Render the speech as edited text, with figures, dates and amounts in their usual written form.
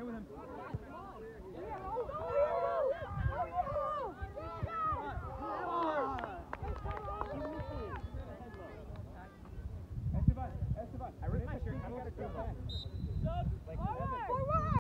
with him. Esteban, I ripped my shirt. I don't want to